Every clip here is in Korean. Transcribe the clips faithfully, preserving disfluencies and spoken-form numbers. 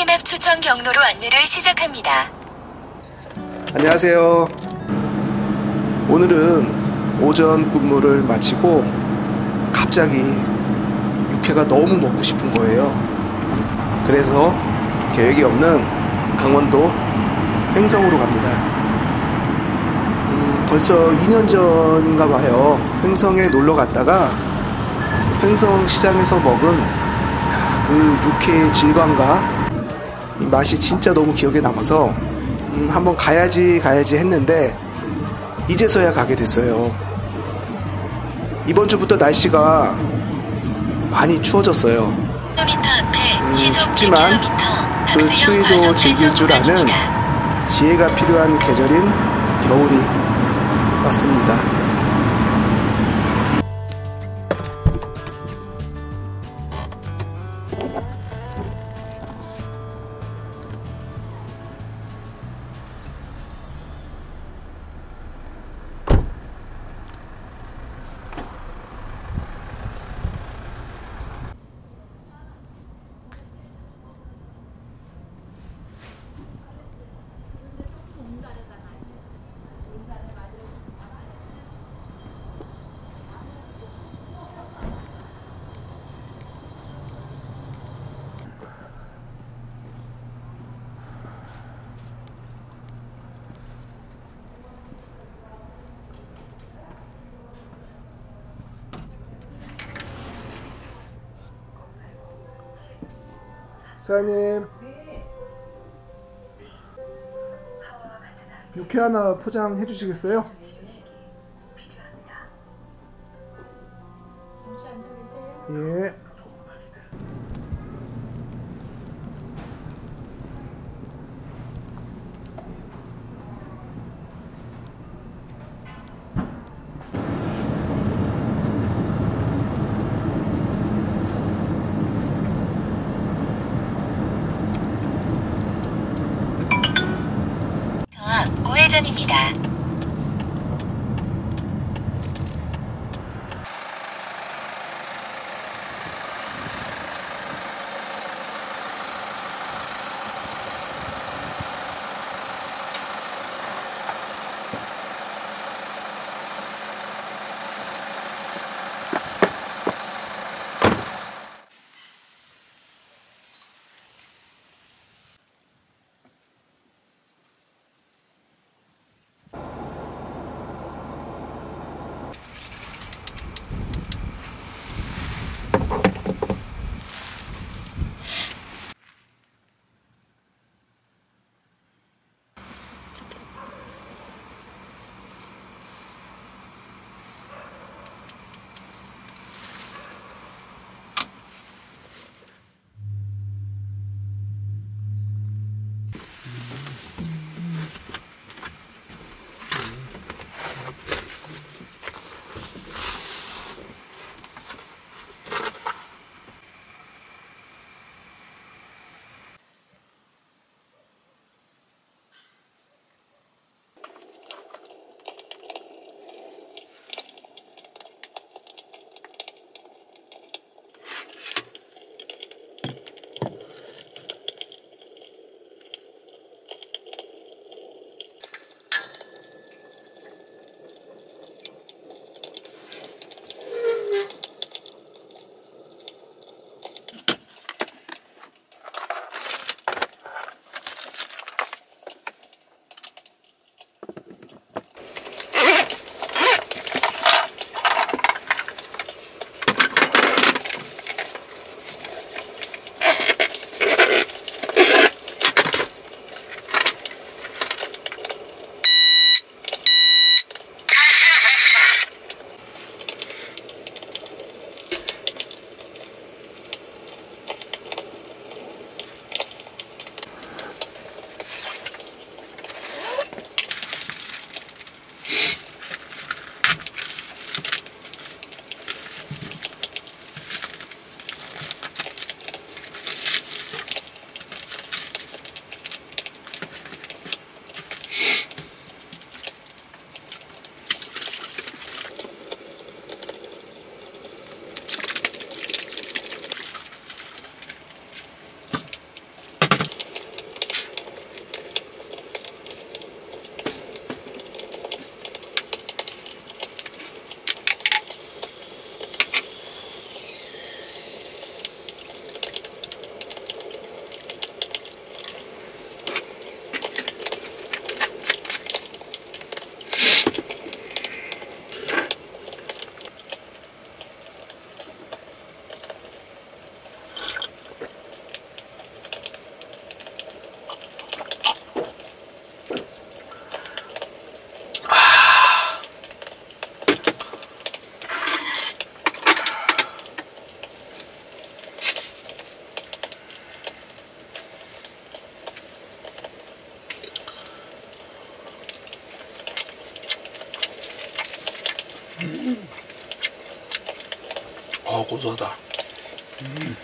티맵 추천 경로로 안내를 시작합니다. 안녕하세요. 오늘은 오전 근무를 마치고 갑자기 육회가 너무 먹고 싶은 거예요. 그래서 계획이 없는 강원도 횡성으로 갑니다. 음, 벌써 이 년 전인가 봐요. 횡성에 놀러 갔다가 횡성 시장에서 먹은 야, 그 육회의 질감과 이 맛이 진짜 너무 기억에 남아서 음, 한번 가야지 가야지 했는데 이제서야 가게 됐어요. 이번 주부터 날씨가 많이 추워졌어요. 음, 춥지만 그 추위도 즐길 줄 아는 지혜가 필요한 계절인 겨울이 왔습니다. 사장님, 육회 하나 포장해 주시겠어요? 잠시 앉아 계세요. 예. 우회전입니다. 어, 고소하다. 음.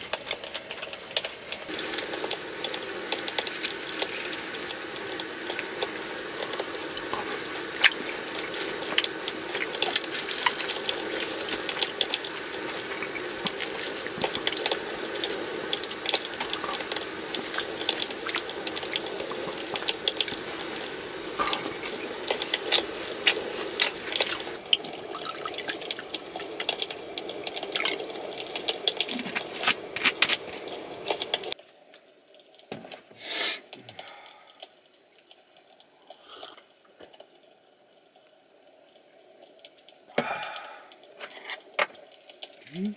음.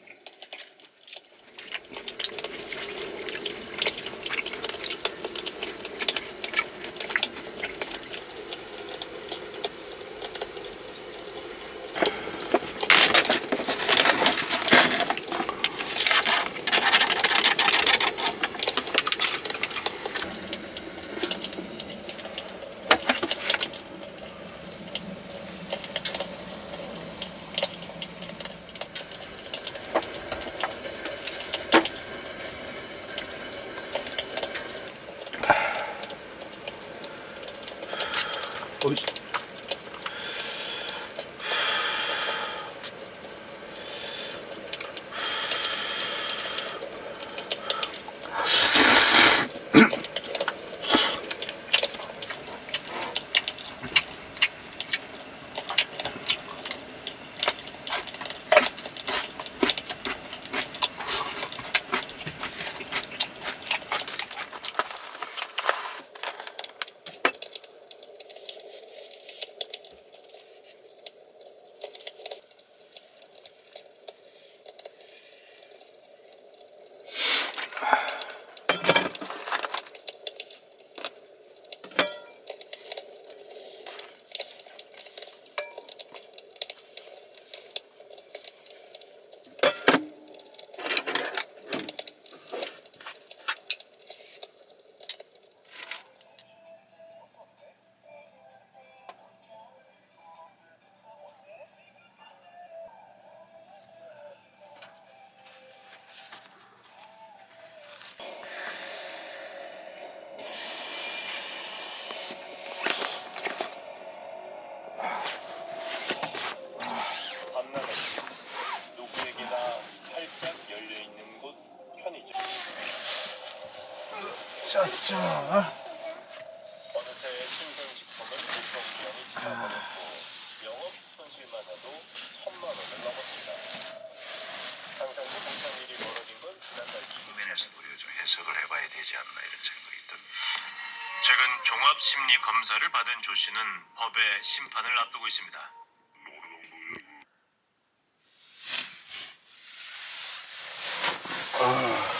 어이. 짜짜. 어느새 신선식품은 유통기한이 지나버렸고 영업 손실마저도 천만 원을 넘었습니다. 상상도 못한 일이 벌어진 건 지난달 면에서 우리가 좀 해석을 해봐야 되지 않나 이런 생각이 듭니다. 최근 종합심리 검사를 받은 조 씨는 법의 심판을 앞두고 있습니다. 아.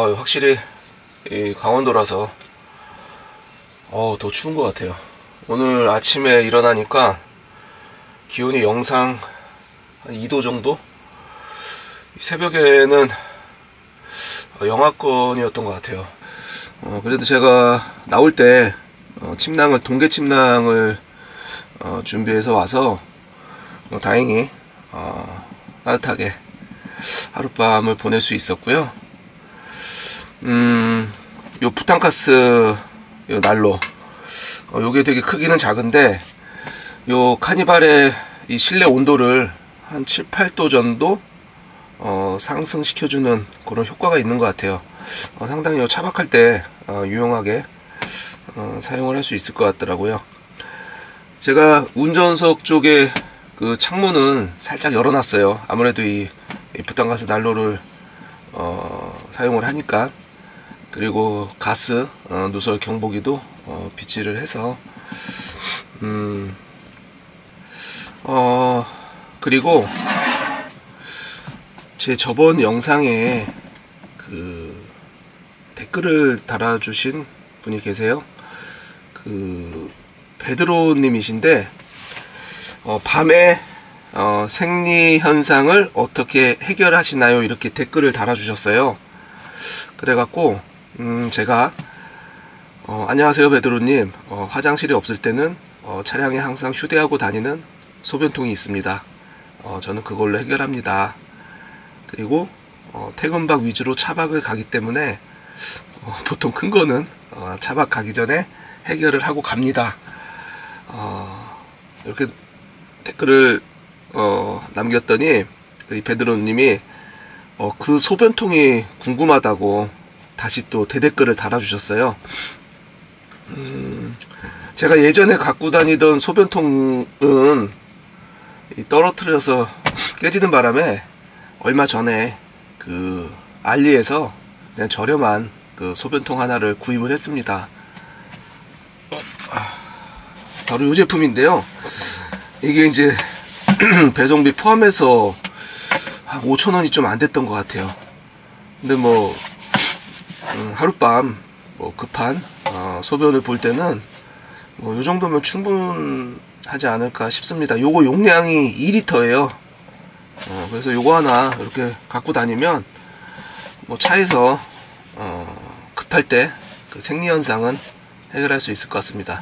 어, 확실히 이 강원도라서 어, 더 추운 것 같아요. 오늘 아침에 일어나니까 기온이 영상 한 이 도 정도? 새벽에는 영하권이었던 것 같아요. 어, 그래도 제가 나올 때 어, 침낭을 동계 침낭을 어, 준비해서 와서 어, 다행히 어, 따뜻하게 하룻밤을 보낼 수 있었고요. 음, 요 부탄가스 요 난로, 어, 요게 되게 크기는 작은데 요 카니발의 이 실내 온도를 한 칠, 팔 도 정도 어, 상승시켜주는 그런 효과가 있는 것 같아요. 어, 상당히 요 차박할 때 어, 유용하게 어, 사용을 할 수 있을 것 같더라고요. 제가 운전석 쪽에 그 창문은 살짝 열어놨어요. 아무래도 이, 이 부탄가스 난로를 어, 사용을 하니까. 그리고 가스 어, 누설 경보기도 어, 비치를 해서 음, 어, 그리고 제 저번 영상에 그 댓글을 달아주신 분이 계세요. 그 베드로 님이신데 어, 밤에 어, 생리 현상을 어떻게 해결하시나요? 이렇게 댓글을 달아주셨어요. 그래갖고 음, 제가 어, 안녕하세요 베드로님, 어, 화장실이 없을 때는 어, 차량에 항상 휴대하고 다니는 소변통이 있습니다. 어, 저는 그걸로 해결합니다. 그리고 어, 퇴근박 위주로 차박을 가기 때문에 어, 보통 큰 거는 어, 차박 가기 전에 해결을 하고 갑니다. 어, 이렇게 댓글을 어, 남겼더니 이 베드로님이 어, 그 소변통이 궁금하다고 다시 또 대댓글을 달아주셨어요. 음, 제가 예전에 갖고 다니던 소변통은 이 떨어뜨려서 깨지는 바람에 얼마 전에 그 알리에서 그냥 저렴한 그 소변통 하나를 구입을 했습니다. 바로 이 제품인데요. 이게 이제 배송비 포함해서 한 오천 원이 좀 안 됐던 것 같아요. 근데 뭐 음, 하룻밤 뭐 급한 어, 소변을 볼 때는 뭐 요 정도면 충분하지 않을까 싶습니다. 요거 용량이 이 리터예요. 어, 그래서 요거 하나 이렇게 갖고 다니면 뭐 차에서 어, 급할 때 그 생리 현상은 해결할 수 있을 것 같습니다.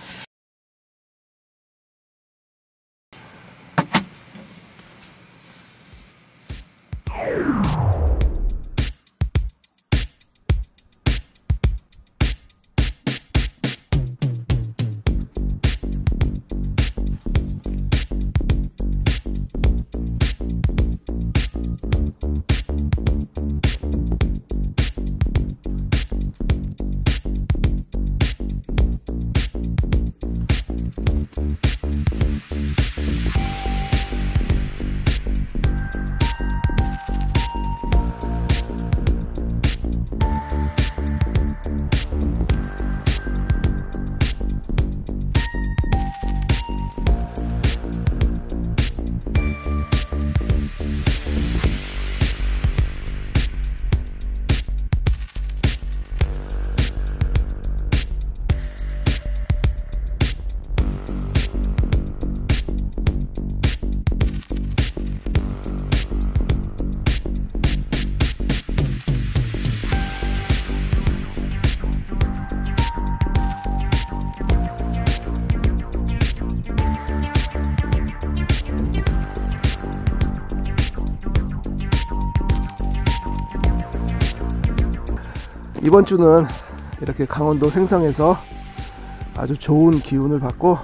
이번 주는 이렇게 강원도 횡성에서 아주 좋은 기운을 받고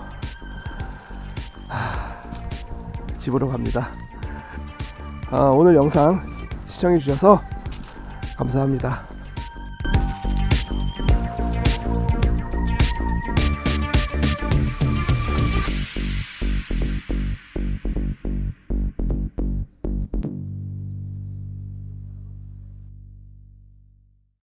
하, 집으로 갑니다. 아, 오늘 영상 시청해 주셔서 감사합니다.